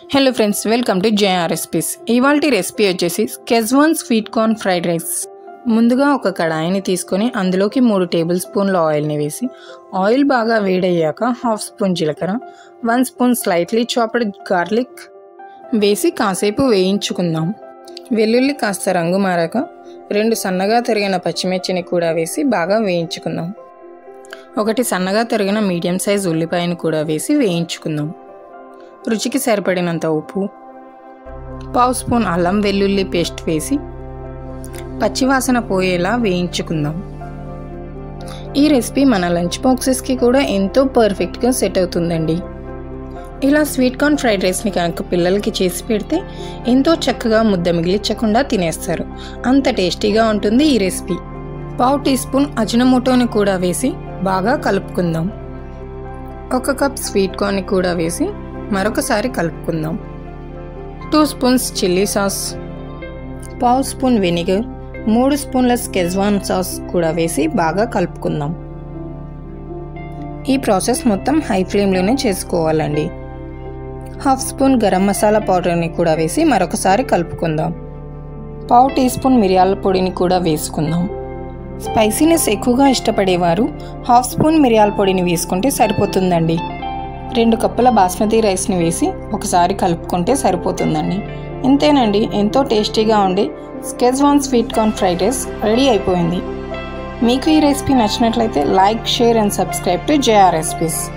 Hello friends, welcome to JR recipes. ఇవాల్టి recipe వచ్చేసి schezwan sweet corn fried rice. ముందుగా ఒక కడాయిని తీసుకొని అందులోకి 3 టేబుల్ స్పూన్ల ఆయిల్ని వేసి ఆయిల్ బాగా వేడయ్యాక హాఫ్ స్పూన్ జీలకర్ర, 1 స్పూన్ స్లైట్లీ చాప్డ్ గార్లిక్ వేసి కాసేపు వేయించుకుందాం. వెల్లుల్లి కాస్త రంగు మారాక 2 సన్నగా తరిగిన పచ్చిమిర్చిని కూడా వేసి బాగా వేయించుకుందాం. 1 సన్నగా తరిగిన మీడియం సైజ్ ఉల్లిపాయను కూడా వేసి వేయించుకుందాం. రుచికి సరిపడినంత ఉప్పు, పావు స్పూన్ అల్లం వెల్లుల్లి పేస్ట్ వేసి పచ్చివాసన పోయేలా వేయించుకుందాం. ఈ రెసిపీ మన లంచ్ బాక్సెస్కి కూడా ఎంతో పర్ఫెక్ట్గా సెట్ అవుతుందండి. ఇలా స్వీట్ కార్న్ ఫ్రైడ్ రైస్ని కనుక పిల్లలకి చేసి పెడితే ఎంతో చక్కగా ముద్ద మిగిలించకుండా తినేస్తారు. అంత టేస్టీగా ఉంటుంది ఈ రెసిపీ. పావు టీ స్పూన్ అజినమోటోని కూడా వేసి బాగా కలుపుకుందాం. 1 కప్ స్వీట్ కార్న్ని కూడా వేసి మరొకసారి కలుపుకుందాం. 2 స్పూన్స్ చిల్లీ సాస్, పావు స్పూన్ వెనిగర్, 3 స్పూన్ల స్కెజ్వాన్ సాస్ కూడా వేసి బాగా కలుపుకుందాం. ఈ ప్రాసెస్ మొత్తం హై ఫ్లేమ్లోనే చేసుకోవాలండి. హాఫ్ స్పూన్ గరం మసాలా పౌడర్ని కూడా వేసి మరొకసారి కలుపుకుందాం. పావు టీ స్పూన్ మిరియాల పొడిని కూడా వేసుకుందాం. స్పైసీనెస్ ఎక్కువగా ఇష్టపడేవారు హాఫ్ స్పూన్ మిరియాల పొడిని వేసుకుంటే సరిపోతుందండి. 2 కప్పుల బాస్మతి రైస్ని వేసి ఒకసారి కలుపుకుంటే సరిపోతుందండి. ఇంతేనండి, ఎంతో టేస్టీగా ఉండే schezwan sweet corn fried rice ready అయిపోయింది. మీకు ఈ రెసిపీ నచ్చినట్లయితే like, share and subscribe to JR recipes.